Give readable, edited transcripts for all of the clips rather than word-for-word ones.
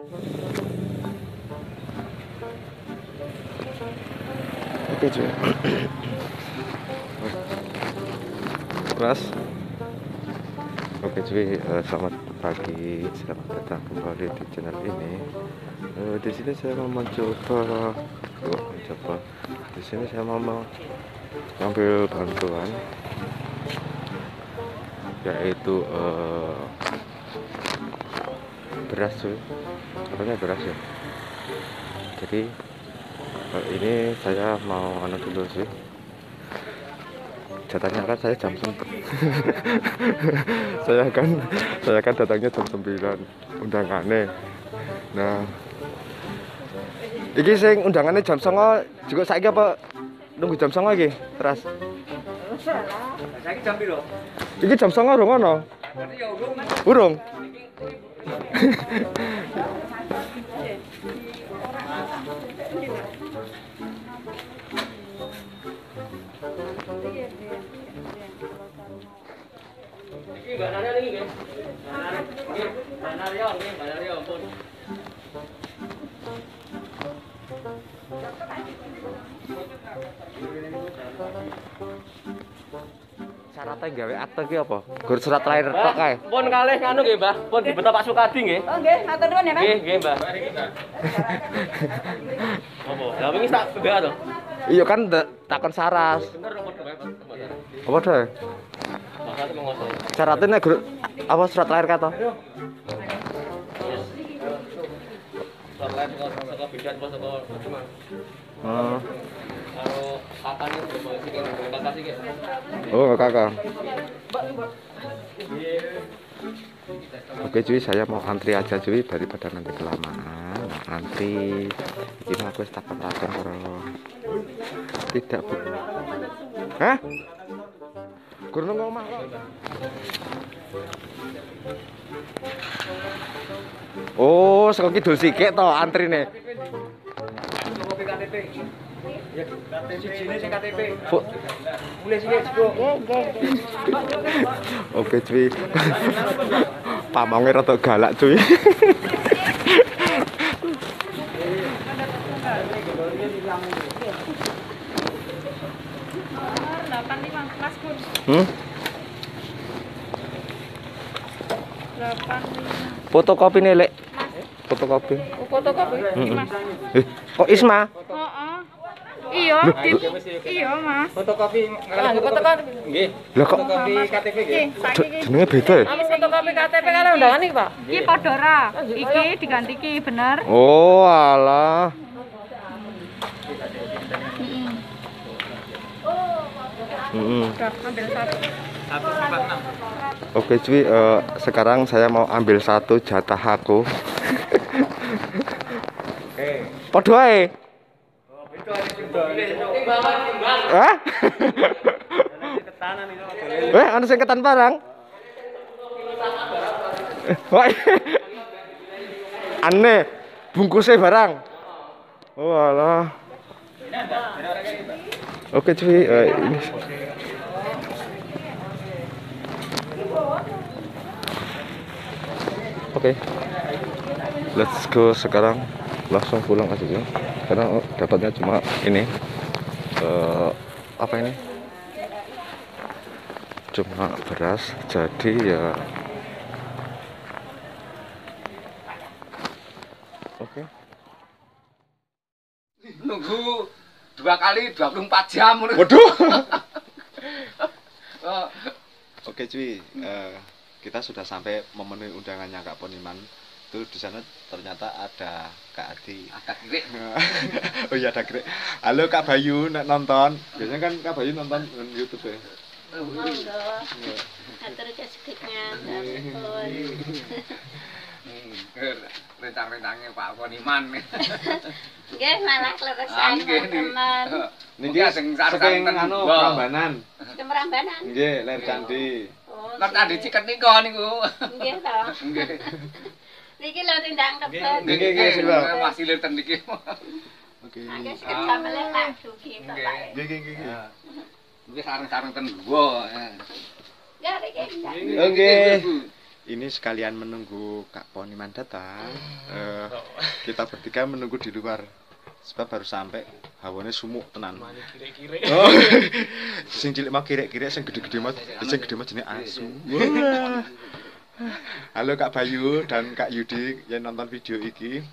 Oke cuy. Mas. Oke cuy, selamat pagi, selamat datang kembali di channel ini. Di sini saya mau mencoba, di sini saya mau mengambil bantuan, yaitu beras cuy, katanya beras ya. Jadi ini saya mau anu dulu sih. Jatahnya kan saya jam 9. saya kan datangnya jam 9 undangannya. Nah, iki sing undangannya jam 9 juga saiki apa nunggu jam 9 iki? Teras. Saiki jam piro? Iki jam 9 urung ono. Urung. Iki Mbak Naria iki nggih. Mbak Naria nggih, Mbak Naria ampun. Syaratnya gawe akte ki apa? Gur surat lahir tok kae. Pun kalih nganu nggih, Mbah. Pun dibeto Pak Sukadi nggih. Oh nggih, matur nuwun ya, Mas. Nggih, Mbah. Apa? Lah wingi tak BA to. Iya kan takon saras. Bener nomor bae Pak. Apa deh? Makane mengosong. Syaratnya nek gur apa surat lahir kata? Surat lahir saka bidan apa saka Mas. Karo kakaknya sing kakak sih nggih. Oh, kakak. Oke cuy, saya mau antri aja cuy daripada nanti kelamaan. Antri. Ini aku tak perhatian kalau tidak bu. Hah? Kurang ngomong kok. Oh, saka kidul sikik to antrine. Kopi KTP. Ya, KTP sini sing KTP. Mulai sini, Bro. Oke cuy. Pamonge rada galak cuy. Hmm? 85. Fotokopi nih, Lek. Fotokopi. Oh, fotokopi, Mas. Kok Isma? Heeh. Iya, iya, Mas. Fotokopi Fotokopi. nggih. Lah kok Fotokopi KTP nggih. Iki, saiki iki. jenenge beda ya? Iki fotokopi KTP karo undangan iki, Pak. Iki padha ra. Iki diganti iki, bener. Oh, alah. Ambil satu. 146. Oke cuy, sekarang saya mau ambil satu jatah aku. Padha ae. Hah? Ana sing ketan barang. Wah. Aneh, bungkusnya barang. Oh alah. Oke cuy, ini. Oke, let's go sekarang langsung pulang aja ya. Karena dapatnya cuma ini, apa ini? Cuma beras, jadi ya. Oke. Nunggu 2 kali 24 jam. Waduh. Oke cuy, kita sudah sampai memenuhi undangannya Kak Poniman. Tuh di sana ternyata ada Kak Adi. Ada kiri. Oh iya ada kiri. Halo Kak Bayu, nak nonton. Biasanya kan Kak Bayu nonton YouTube ya. Atur kesekitnya. Rencang-rencangnya Pak Poniman. Nggih, malah kleresan teman. Niki saking anu Prambanan. Kemerambanan. Nggih, Ler Candi. Ler Candi ciket nika niku. Nggih to. Nggih. Niki lho tindang kebet. Nggih, sila. Masih lir ten niki. Oke. Nggih, sekedap meleh tak dugi to, Pak. Nggih. Nggih sareng-sareng ten gua. Ya, niki. Oke. ini sekalian menunggu Kak Poniman datang. Kita bertiga menunggu di luar. Sebab baru sampai hawanya sumuk tenan. Oh. Sing cilik mah kirek-kirek, sing gede-gede mah jenenge asu. Wah. Halo Kak Bayu dan Kak Yudi yang nonton video iki.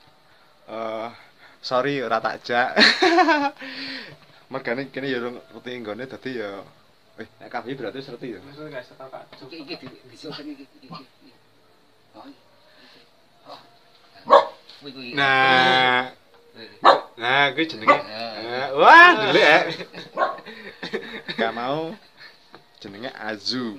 Sorry ora tak jak. Mergane kene ya ngerti nggone dadi ya nek Kak Bayu berarti serti ya. Iki disoten iki. Nah, gue jenenge. Wah, delik Gak mau jenenge Azu.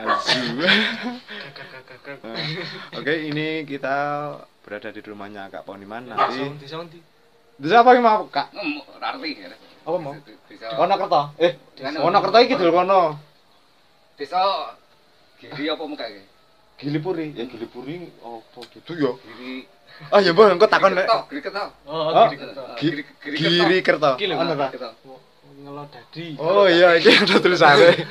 Oke, ini kita berada di rumahnya Kak Poniman nanti. Desa apa mau Kak? Rarti. Apa mau? Wonokerto. Wonokerto iki dul kono. Desa Giri apa muka iki? Gilipuri. Ya Gilipuri apa gitu ya? Giri. Ah ya mbah engko takon lek. Giri Kerto. Oh, Giri Kerto. Ono ta? Ngelo dadi. Oh iya iki ada tulisane.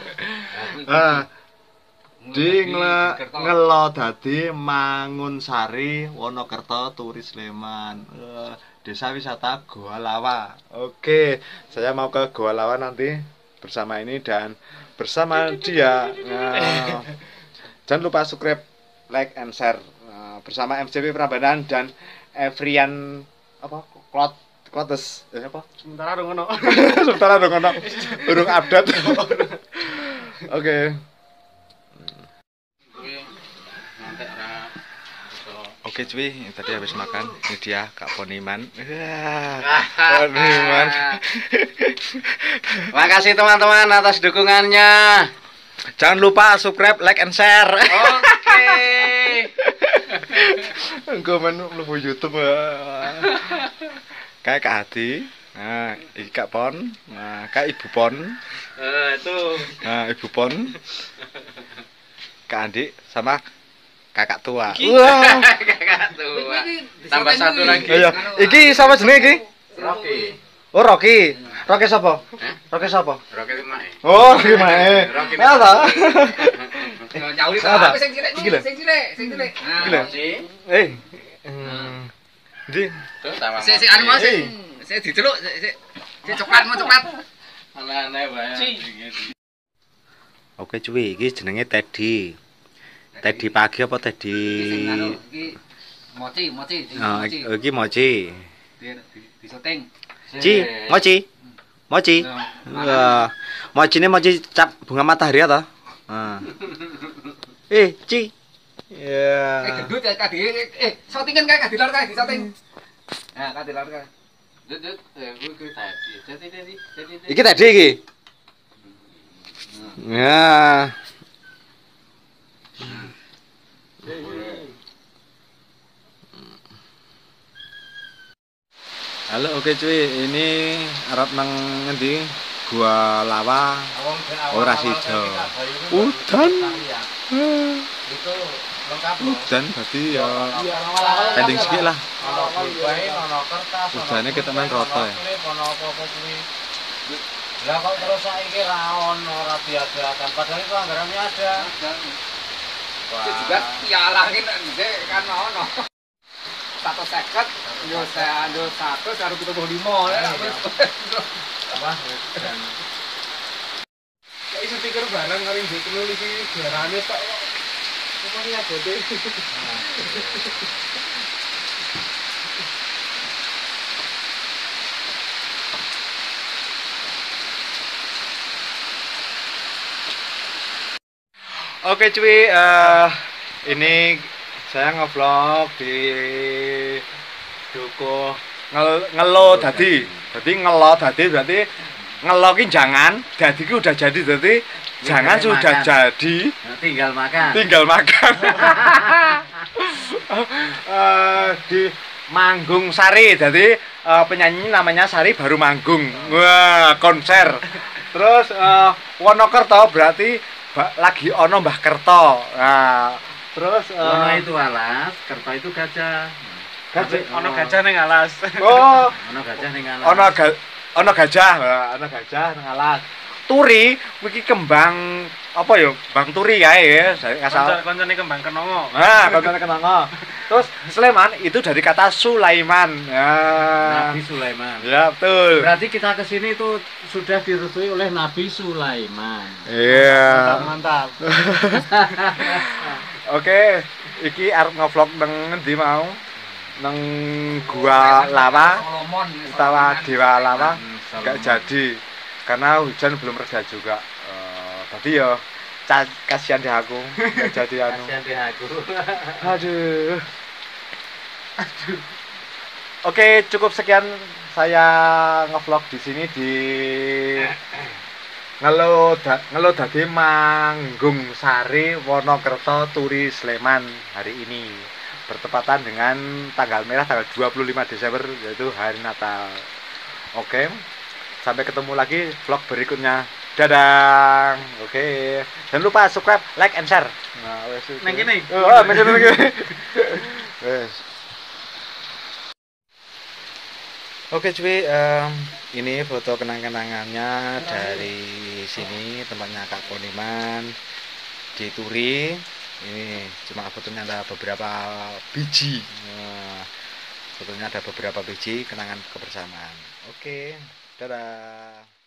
Di Ngelo Dadi Mangunsari Wonokerto Turis Sleman. Desa wisata Goa Lawa. Oke, saya mau ke Goa Lawa nanti bersama ini dan bersama dia. Jangan lupa subscribe, like, and share bersama MCP Prambanan dan Evrian apa? Klotes. Apa? Sementara dong ono. Urung update. Oke. Oke cuy, tadi habis makan. Ini dia Kak Poniman. Poniman. Makasih teman-teman atas dukungannya. Jangan lupa subscribe, like, and share. Oke. Engko men mlebu YouTube. Kayak Kak Hadi. Nah, iki Kak Pon. Nah, Kak Ibu Pon. Itu. Nah, Ibu Pon. Kak Andi sama kakak tua. Wah, kakak tua. Tambah satu lagi. Iya. Iki sapa jenenge iki? Rocky. Oh, Rocky. Rocky sapa? Rocky sapa? Rocky Mae. Oh, Rocky Mae. Ya ta? Nyauri ta. Sing cilik. Iki lho. Ndi? Sik anu Mas. Sik diceluk sik coklat. Aneh-aneh wae. Oke cuy, iki jenenge Teddy. Teddy pagi apa Teddy? Iki mochi. Oh, iki mochi. Di syuting. Mochi. Mochi ini mochi cap bunga matahari ta? Ci. Ya. Gendut ya kadi. Syutingan kae kadi lor kae di syuting. Nah, kadi lor kae. Dut, kuwi tadi. Iki Teddy iki. Ya. Halo, oke cuy, ini arep nang ngendi? Gua Lawa. Ora sida. Udan. Itu lengkap. Udan berarti ya pending sikit lah. Ono kertas. Udane ketemen roto ya. Ono apa-apa kuwi. Lah kok terus saiki ra ono ora diadakan padahal itu anggarannya ada. Itu juga pialangin kan ono. 150 yo saya 100 harus 75 ya. Apa? Kayak iso pikir barang karo iki nulis iki garane tok. Kok iki abote. Oke cuy, ini saya ngevlog di Dukuh Ngelo Dadi. Jadi Ngelo Dadi berarti ngelo ki jangan, dadi ki udah jadi, jadi jangan sudah jadi. Tinggal makan. Di Manggung Sari, jadi penyanyi namanya Sari baru manggung. Wah, konser. Terus Wonokerto berarti lagi ono Mbah Kerto. Nah, terus Wono itu alas, Kerto itu gajah. Ono gajah ning alas. Oh, Ono gajah ning alas. ono gajah nang alas. turi iki kembang apa ya? Kembang turi kae ya. Asal Koncone kembang kenongo. nah, koncone kenanga. Terus Sleman itu dari kata Sulaiman. Ya. Nabi Sulaiman. Ya, betul. Berarti kita ke sini itu sudah direstui oleh Nabi Sulaiman. Iya. Mantap. Oke, iki arep ngevlog nang endi mau? Nang Gua Lawa utawa Dewa Lawa gak jadi karena hujan belum reda juga. Tadi ya kasihan deh aku gak jadi anu. Kasihan deh aku. Aduh. Oke, cukup sekian saya ngevlog di sini di Ngelo Dadi Manggung Sari Wonokerto Turi Sleman hari ini bertepatan dengan tanggal merah tanggal 25 Desember yaitu hari Natal. Oke. Sampai ketemu lagi vlog berikutnya. Dadah. Oke. Jangan lupa subscribe, like and share. Nah, wes. Nang kene. Oh, nang kene. Wes. Oke cuy, ini foto kenang-kenangannya dari sini tempatnya Kak Poniman di Turi. Ini cuma fotonya ada beberapa biji. Nah, fotonya ada beberapa biji kenangan kebersamaan. Oke, dadah.